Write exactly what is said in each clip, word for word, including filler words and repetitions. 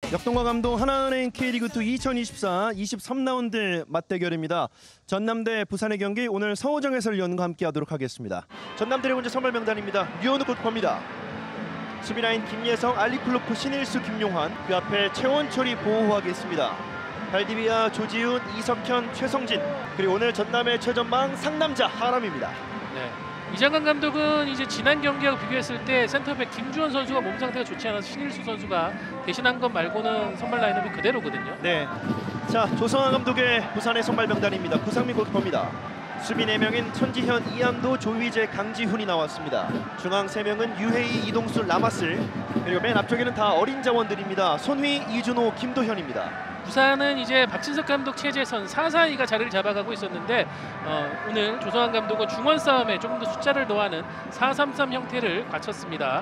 역동과 감독 하나은행 K리그투 이천이십사 이십삼 라운드 맞대결입니다. 전남대 부산의 경기 오늘 서호정 해설위원과 함께하도록 하겠습니다. 전남 드래곤즈 선발 명단입니다. 류현우 골키퍼입니다. 수비라인 김예성, 알리클로프, 신일수, 김용환, 그 앞에 최원철이 보호하겠습니다. 발디비아, 조지훈, 이석현, 최성진, 그리고 오늘 전남의 최전방 상남자 하람입니다. 네. 이장관 감독은 이제 지난 경기하고 비교했을 때 센터백 김주원 선수가 몸 상태가 좋지 않아서 신일수 선수가 대신한 것 말고는 선발 라인업이 그대로거든요. 네. 자, 조성환 감독의 부산의 선발 명단입니다. 구상민 골키퍼입니다. 수비 네 명인 천지현, 이한도, 조휘재, 강지훈이 나왔습니다. 중앙 세 명은 유해이, 이동수, 라마슬, 그리고 맨 앞쪽에는 다 어린 자원들입니다. 손휘, 이준호, 김도현입니다. 부산은 이제 박진석 감독 체제선 사 사이가 자리를 잡아가고 있었는데 어, 오늘 조성환 감독은 중원 싸움에 조금 더 숫자를 더하는 사 삼 삼 형태를 갖췄습니다.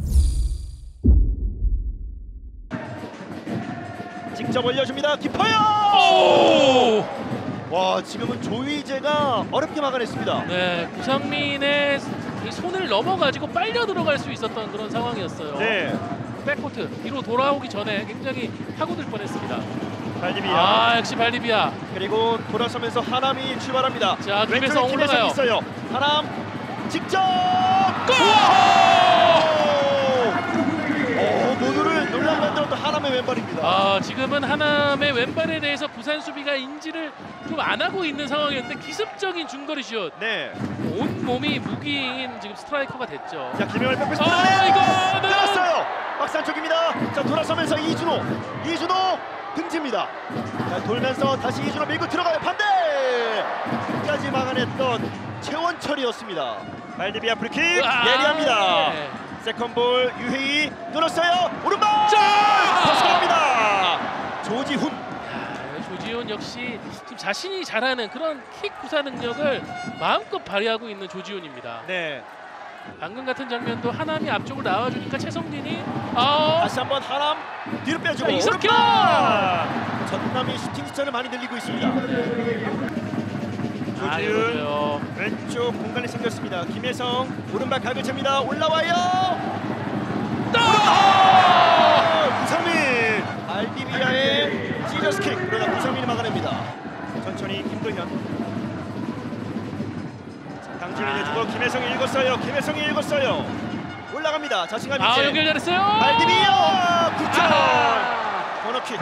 직접 올려줍니다. 깊어요! 오! 와, 지금은 조휘재가 어렵게 막아냈습니다. 네, 구상민의 이 손을 넘어가지고 빨려 들어갈 수 있었던 그런 상황이었어요. 네. 백코트 뒤로 돌아오기 전에 굉장히 파고들 뻔했습니다. 발디비아. 아, 역시 발디비아. 그리고 돌아서면서 하람이 출발합니다. 자, 왼쪽에 김혜성 올라가요. 있어요. 하람 직접 골! 오, 모두를 놀라게 만들었던 하람의 왼발입니다. 아, 지금은 하남의 왼발에 대해서 부산 수비가 인지를 좀 안 하고 있는 상황이었는데 기습적인 중거리 슛. 네. 온 몸이 무기인 지금 스트라이커가 됐죠. 자, 김영을 뺏고 아, 싶은데 이거는 들었어요. 박스 안쪽입니다. 자, 돌아서면서 이준호. 이준호 등집니다. 자, 돌면서 다시 이준호 밀고 들어가요. 반대! 끝까지 막아냈던 최원철이었습니다. 발디비아 프리킥 예리합니다. 네. 세컨볼 유해이 뚫었어요. 오른발! 자! 벗어납니다. 조지훈. 야, 조지훈 역시 지금 자신이 잘하는 그런 킥 구사 능력을 마음껏 발휘하고 있는 조지훈입니다. 네. 방금 같은 장면도 하남이 앞쪽으로 나와주니까 최성진이 아 다시 한번 하남 뒤로 빼주고 자, 이석현! 오른발! 전남이 슈팅 숫자를 많이 늘리고 있습니다. 아, 조지훈 이거요. 왼쪽 공간이 생겼습니다. 김혜성 오른발 각을 챕니다. 올라와요. 아! 구상민 알디비아의 시저스킥, 그러나 구상민이 막아냅니다. 천천히 김도현. 강진이 내주고 김혜성이 읽었어요. 김혜성이 읽었어요. 올라갑니다. 자신감 있게. 아, 연결 잘했어요. 발디비아 구 점. 아! 코너킥.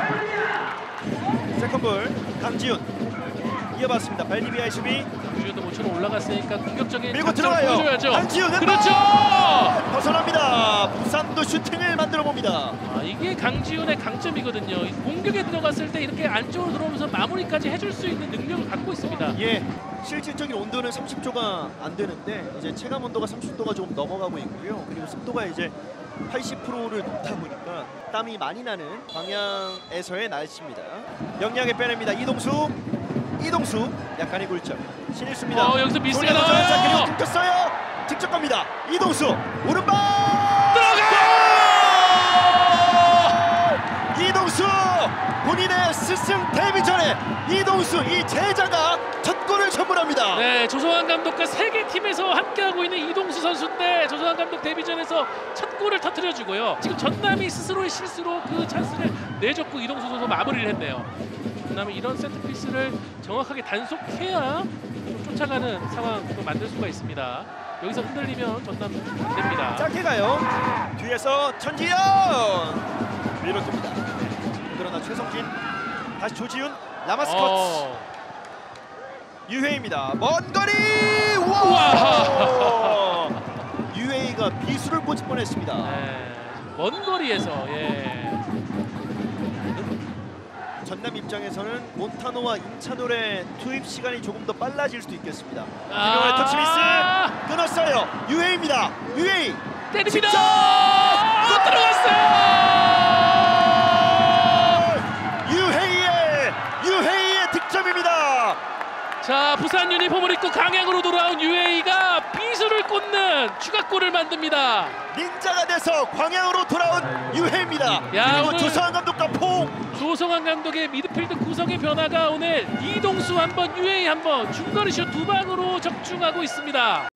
세컨볼 강지훈 이어봤습니다. 발디비아의 수비. 강지훈도 모처럼 올라갔으니까 공격적인 밀고 작전을 들어가요. 보여줘야죠. 강지훈 왼발! 그렇죠. 벗어납니다. 부산도 슈팅을 만들어 봅니다. 아, 이게 강지훈의 강점이거든요. 공격에 들어갔을 때 이렇게 안쪽으로 들어오면서 마무리까지 해줄 수 있는 능력을 갖고 있습니다. 예, 실질적인 온도는 삼십 도가 안 되는데 이제 체감 온도가 삼십 도가 조금 넘어가고 있고요. 그리고 습도가 이제 팔십 퍼센트를 넘다 보니까 땀이 많이 나는 방향에서의 날씨입니다. 영리하게 빼냅니다. 이동수, 이동수 약간의 굴절. 신일수입니다. 어, 여기서 미스가 돌려서 나와요. 자, 그리고 끊겼어요. 직접 갑니다. 이동수 오른발 들어가! 이동수 본인의 스승 데뷔 전에 이동수 이 제자가 첫 골을 선물합니다. 네, 조성환 감독과 세 개 팀에서 함께하고 있는 이동수 선수인데 조성환 감독 데뷔전에서 첫 골을 터뜨려주고요. 지금 전남이 스스로의 실수로 그 찬스를 내줬고 이동수 선수 마무리를 했네요. 전남이 이런 세트피스를 정확하게 단속해야 좀 쫓아가는 상황도 만들 수가 있습니다. 여기서 흔들리면 전남 안 됩니다. 짧게 가요. 뒤에서 천지현 밀어줍니다. 그러나 최성진 다시 조지훈 라마스컷 어. 유해입니다. 먼 거리 우와! 우와! 유해이가 비수를 꽂을 뻔했습니다. 네, 먼 거리에서 예. 전남 입장에서는 몬타노와 임찬홀의 투입 시간이 조금 더 빨라질 수도 있겠습니다. 아 김용환의 터치미스 끊었어요. 유해입니다. 유해이 때립니다. 직접! 들어갔어요. 유해이의 유해이의 득점입니다. 자, 부산 유니폼을 입고 강양으로 돌아온 유에이가 비수를 꽂는 추가골을 만듭니다. 닌자가 돼서 광양으로 돌아온 유해입니다. 야, 그리고 오늘 조성환 감독과 포 조성환 감독의 미드필드 구성의 변화가 오늘 이동수 한 번, 유에이 한 번, 중거리 슛 두 방으로 적중하고 있습니다.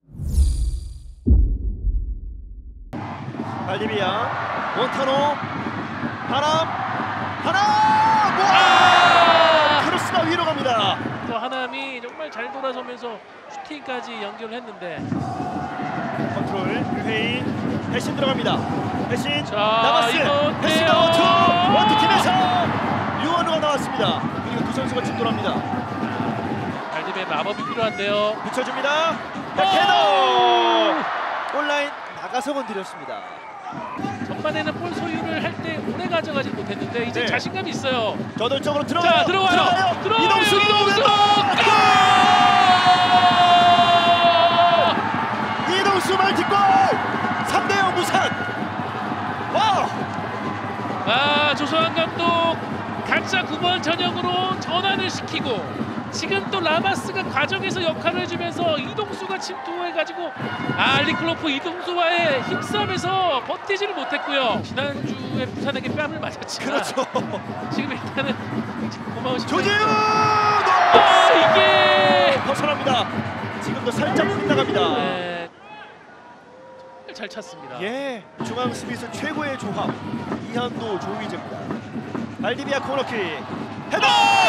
발디비아 몬타노 바람 하나. 와! 아! 크로스가 위로 갑니다. 또 하남이 정말 잘 돌아서면서 슈팅까지 연결했는데 컨트롤 유해이 대신 들어갑니다. 대신 자, 나마스 이거 대신 어때요? 원투 원투 팀에서 유원우가 나왔습니다. 그리고 두 선수가 충돌합니다. 발디베 마법이 필요한데요. 붙여줍니다. 오! 헤더 골라인 나가서 건드렸습니다. 전반에는 볼 소유를 할 때 오래 가져가지 못했는데 이제 네. 자신감이 있어요. 저돌적으로 들어가요. 자, 들어와요. 들어가요. 들어와요. 이동수 이동수! 골! 이동수 멀티골. 삼 대 영 부산. 와! 아, 조성환 감독 각자 구 번 전형으로 전환을 시키고 지금 또 라마스가 과정에서 역할을 해주면서 이동수가 침투해가지고 아, 알리클로프 이동수와의 힘싸움에서 버티지를 못했고요. 지난주에 부산에게 뺨을 맞았지만 그렇죠. 지금 일단은 고마우신 조재훈! 아, 이게 벗어납니다. 지금도 살짝 빗나갑니다. 네, 정말 잘 찼습니다. 예, 중앙 수비수 최고의 조합 이한도 조이재입니다. 발디비아 코너킥 헤더!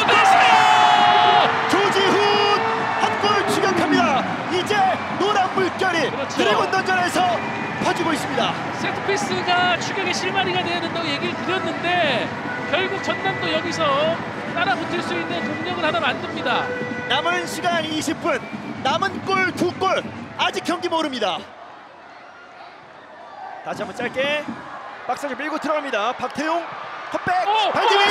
조지훈 한 골 추격합니다. 이제 노란 물결이 그렇죠. 드래곤 던전에서 퍼지고 있습니다. 세트피스가 추격의 실마리가 되어야 된다고 얘기를 드렸는데 결국 전남도 여기서 따라붙을 수 있는 동력을 하나 만듭니다. 남은 시간 이십 분, 남은 골 두 골, 아직 경기 모릅니다. 다시 한번 짧게 박스를 밀고 들어갑니다. 박태용 컷백 오! 발디비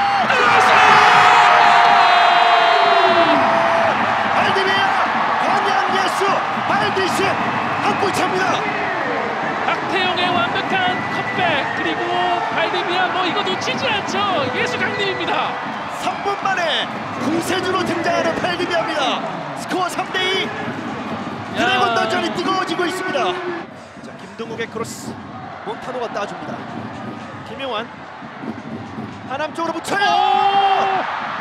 발디비아 광양 예수 발디시 한골 차입니다. 박태용의 완벽한 컵백 그리고 발디비아 뭐 이거 놓치지 않죠. 예수 강림입니다. 삼 분 만에 구세주로 등장하는 발디비아입니다. 스코어 삼 대 이. 드래곤 던전이 뜨거워지고 있습니다. 자, 김동욱의 크로스 몬타노가 따줍니다. 김용환 하남 쪽으로 붙여요.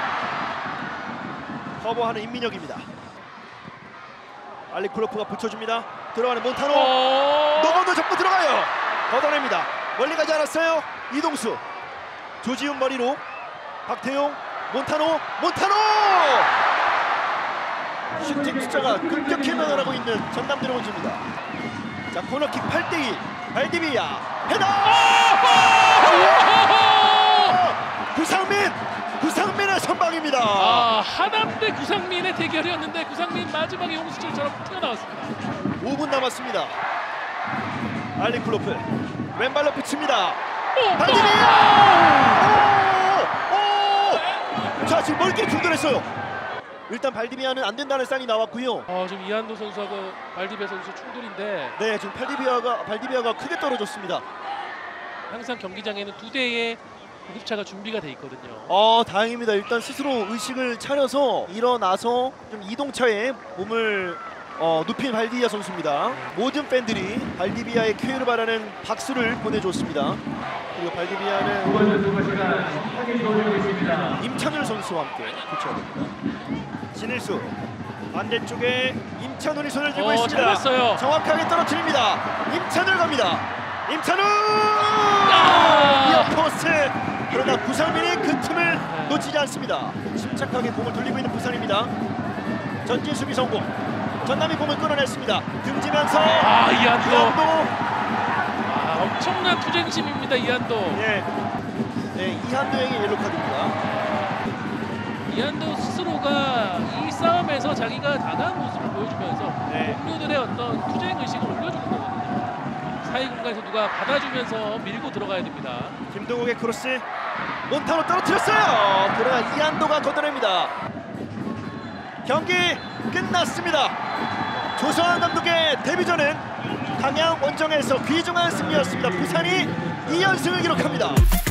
커버하는 임민혁입니다. 알리클로프가 붙여줍니다. 들어가는 몬타노 노건도 접고 들어가요. 걷어냅니다. 멀리 가지 않았어요. 이동수 조지훈 머리로 박태용 몬타노 몬타노 슈팅 숫자가 급격히 늘어나고 있는 전남 드래곤즈입니다. 자, 코너킥 팔 대 이 발디비아 헤더! 구상민! 구상민의 선방입니다. 아, 하남 대 구상민의 대결이었는데 구상민 마지막에 용수철처럼 튀어나왔습니다. 오 분 남았습니다. 알리클로프 왼발로 붙입니다. 오! 발디비아! 오! 오! 자, 지금 멀게 중단했어요. 일단 발디비아는 안 된다는 사인이 나왔고요. 어, 지금 이한도 선수하고 발디베 선수 충돌인데 네, 지금 발디비아가 발디비아가 크게 떨어졌습니다. 항상 경기장에는 두 대의 구급차가 준비가 돼 있거든요. 어, 다행입니다. 일단 스스로 의식을 차려서 일어나서 좀 이동차에 몸을 어, 눕힌 발디비아 선수입니다. 모든 팬들이 발디비아의 쾌유를 바라는 박수를 보내줬습니다. 그리고 발디비아는 임찬울 선수와 함께 교체가 됩니다. 신일수 반대쪽에 임찬울이 손을 들고 어, 있습니다. 잘 봤어요. 정확하게 떨어뜨립니다. 임찬울 갑니다. 임찬울! 아! 이어포스트! 그러나 구상민이 그 틈을 놓치지 않습니다. 침착하게 공을 돌리고 있는 부산입니다. 전진 수비 성공. 전남이 공을 끌어냈습니다. 등지면서 아, 이한도. 이한도. 아, 엄청난 투쟁심입니다, 이한도. 예. 네, 이한도에게 옐로 카드입니다. 이한도 스스로가 이 싸움에서 자기가 강한 모습을 보여주면서 네. 동료들의 어떤 투쟁 의식을 올려주는 거거든요. 사이 공간에서 누가 받아주면서 밀고 들어가야 됩니다. 김동욱의 크로스 몬타노 떨어뜨렸어요. 그러나 이한도가 걷어냅니다. 경기 끝났습니다. 조성환 감독의 데뷔전은 강양 원정에서 귀중한 승리였습니다. 부산이 이 연승을 기록합니다.